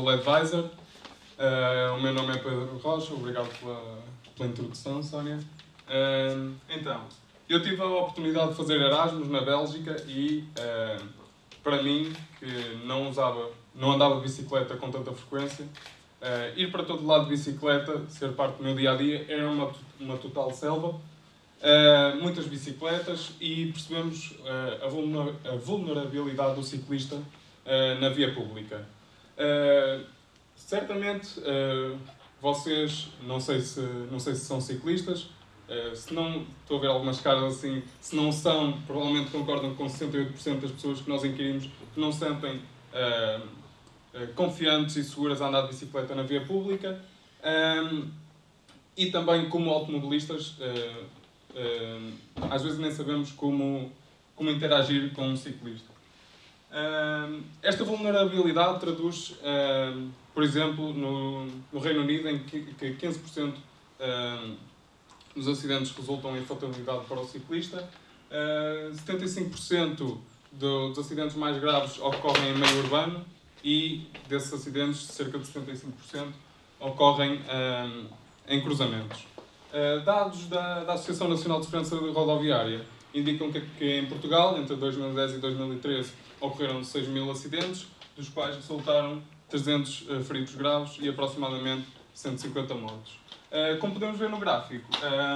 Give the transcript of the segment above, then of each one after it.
do Ledvisor. O meu nome é Pedro Rocha, obrigado pela introdução, Sónia. Então, eu tive a oportunidade de fazer Erasmus na Bélgica e, para mim, que não andava de bicicleta com tanta frequência, ir para todo lado de bicicleta, ser parte do meu dia-a-dia, era uma total selva. Muitas bicicletas e percebemos a vulnerabilidade do ciclista na via pública. Certamente vocês, não sei se são ciclistas, se não, estou a ver algumas caras assim, se não são, provavelmente concordam com 68% das pessoas que nós inquirimos que não se sentem confiantes e seguras a andar de bicicleta na via pública. E também como automobilistas, às vezes nem sabemos como interagir com um ciclista. Esta vulnerabilidade traduz, por exemplo, no Reino Unido, em que 15% dos acidentes resultam em fatalidade para o ciclista, 75% dos acidentes mais graves ocorrem em meio urbano e desses acidentes, cerca de 75% ocorrem em cruzamentos. Dados da Associação Nacional de Segurança Rodoviária indicam que em Portugal, entre 2010 e 2013, ocorreram 6.000 acidentes, dos quais resultaram 300 feridos graves e aproximadamente 150 mortos. Como podemos ver no gráfico,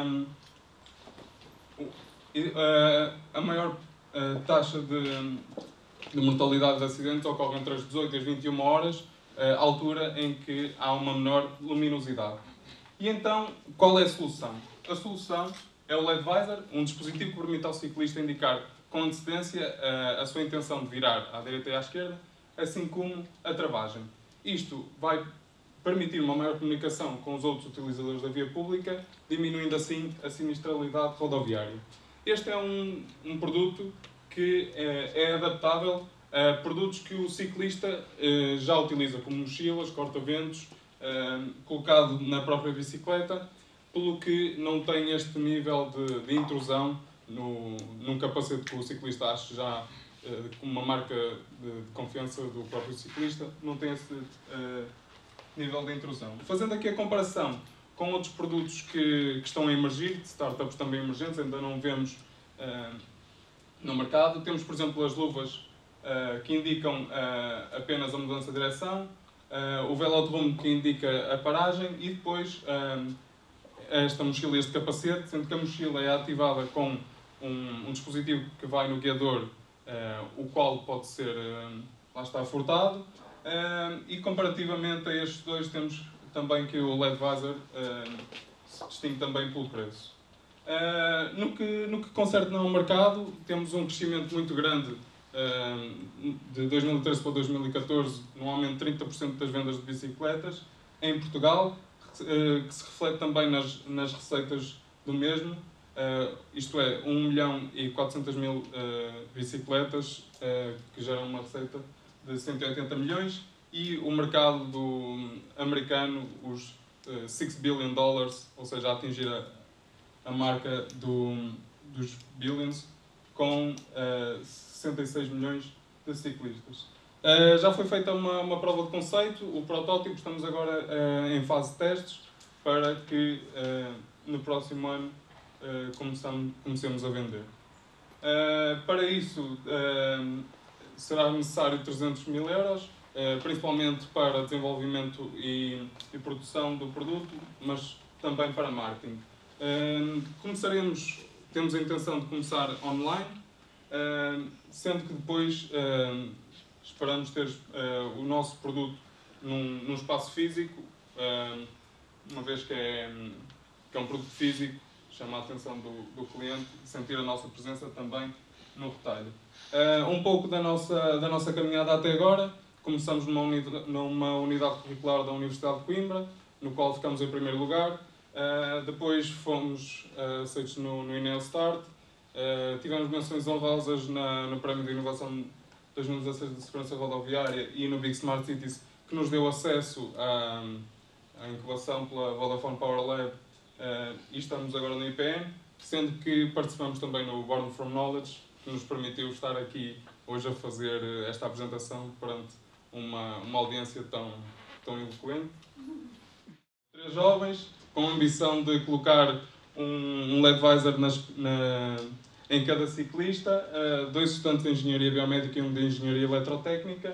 a maior taxa de mortalidade de acidentes ocorre entre as 18 e as 21 horas, altura em que há uma menor luminosidade. E então, qual é a solução? A solução é o Ledvisor, um dispositivo que permite ao ciclista indicar com antecedência a sua intenção de virar à direita e à esquerda, assim como a travagem. Isto vai permitir uma maior comunicação com os outros utilizadores da via pública, diminuindo assim a sinistralidade rodoviária. Este é um produto que é adaptável a produtos que o ciclista já utiliza, como mochilas, corta-ventos, colocado na própria bicicleta, pelo que não tem este nível de intrusão num capacete que o ciclista acha já como uma marca de confiança do próprio ciclista, não tem esse nível de intrusão. Fazendo aqui a comparação com outros produtos que estão a emergir, de startups também emergentes, ainda não vemos no mercado, temos, por exemplo, as luvas que indicam apenas a mudança de direção, o velodrome que indica a paragem e depois esta mochila, este capacete, sendo que a mochila é ativada com um dispositivo que vai no guiador, o qual pode ser, lá está, furtado, e comparativamente a estes dois temos também que o Ledvisor se distingue também pelo preço. No que concerne ao mercado, temos um crescimento muito grande de 2013 para 2014, num aumento de 30% das vendas de bicicletas em Portugal, que se reflete também nas receitas do mesmo, isto é, 1.400.000 bicicletas, que geram uma receita de 180 milhões, e o mercado americano, os $6 billion, ou seja, a atingir a marca dos billions, com 66 milhões de ciclistas. Já foi feita uma prova de conceito, o protótipo, estamos agora em fase de testes para que no próximo ano comecemos a vender. Para isso será necessário 300 mil euros, principalmente para desenvolvimento e produção do produto, mas também para marketing. Temos a intenção de começar online, sendo que depois esperamos ter o nosso produto num espaço físico, uma vez que é um produto físico, chama a atenção do cliente, sentir a nossa presença também no retalho. Um pouco da nossa caminhada até agora, começamos numa unidade curricular da Universidade de Coimbra, no qual ficamos em primeiro lugar, depois fomos aceitos no INEO Start, tivemos menções honrosas no Prémio de Inovação 2016 de Segurança Rodoviária e no Big Smart Cities, que nos deu acesso à incubação pela Vodafone Power Lab, e estamos agora no IPN, sendo que participamos também no Born from Knowledge, que nos permitiu estar aqui hoje a fazer esta apresentação perante uma audiência tão eloquente. 3 jovens com a ambição de colocar um LED visor em cada ciclista, 2 estudantes de Engenharia Biomédica e um de Engenharia Eletrotécnica.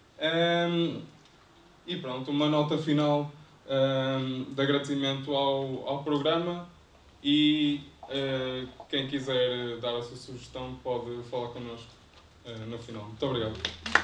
E pronto, uma nota final de agradecimento ao programa e quem quiser dar a sua sugestão pode falar connosco no final. Muito obrigado.